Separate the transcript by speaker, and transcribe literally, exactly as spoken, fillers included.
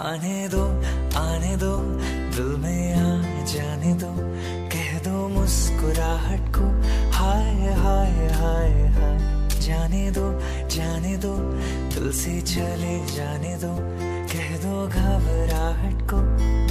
Speaker 1: आने दो आने दो दिल में आ जाने दो, कह दो मुस्कुराहट को हाय हाय हाय हाय। जाने दो जाने दो दिल से चले जाने दो, कह दो घबराहट को